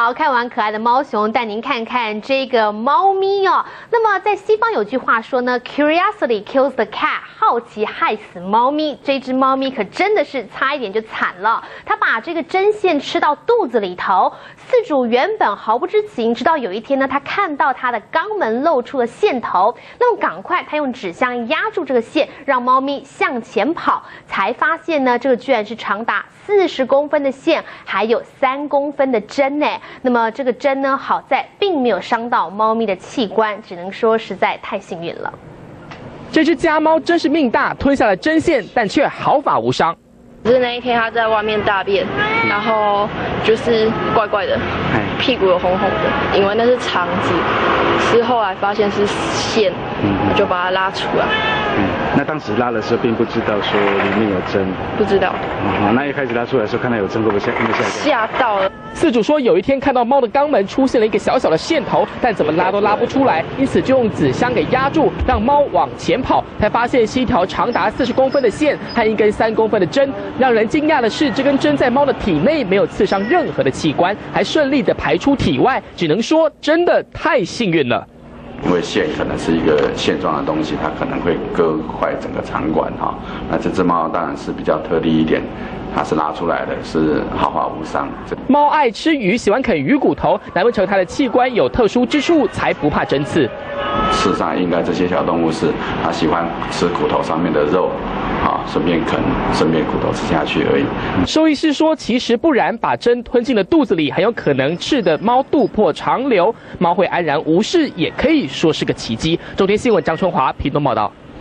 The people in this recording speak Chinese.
好，看完可爱的猫熊，带您看看这个猫咪哦。那么在西方有句话说呢 ，Curiosity kills the cat， 好奇害死猫咪。这只猫咪可真的是差一点就惨了，它把这个针线吃到肚子里头。饲主原本毫不知情，直到有一天呢，他看到它的肛门露出了线头，那么赶快他用纸箱压住这个线，让猫咪向前跑，才发现呢，这个居然是长达40公分的线，还有3公分的针呢。那么这个针呢，好在并没有伤到猫咪的器官，只能说实在太幸运了。 这只家猫真是命大，吞下了针线，但却毫发无伤。 只是那一天它在外面大便，然后就是怪怪的，屁股有红红的，以为那是肠子，是后来发现是线，就把它拉出来。 那当时拉的时候并不知道说里面有针， 不知道。 那一开始拉出来的时候看到有针，会不会吓到了？ 饲主说，有一天看到猫的肛门出现了一个小小的线头，但怎么拉都拉不出来，因此就用纸箱给压住，让猫往前跑，才发现是一条长达40公分的线和一根3公分的针。让人惊讶的是，这根针在猫的体内没有刺伤任何的器官，还顺利的排出体外，只能说真的太幸运了。 因为线可能是一个线状的东西，它可能会割坏整个肠管哈。那这只猫当然是比较特例一点，它是拉出来的，是毫发无伤。 猫爱吃鱼，喜欢啃鱼骨头，难不成它的器官有特殊之处，才不怕针刺？ 事实上，应该这些小动物是它喜欢吃骨头上面的肉，顺便啃，顺便骨头吃下去而已。 兽医师说，其实不然，把针吞进了肚子里，很有可能吃的猫肚破肠流，猫会安然无事，也可以说是个奇迹。中天新闻张春华屏东报道。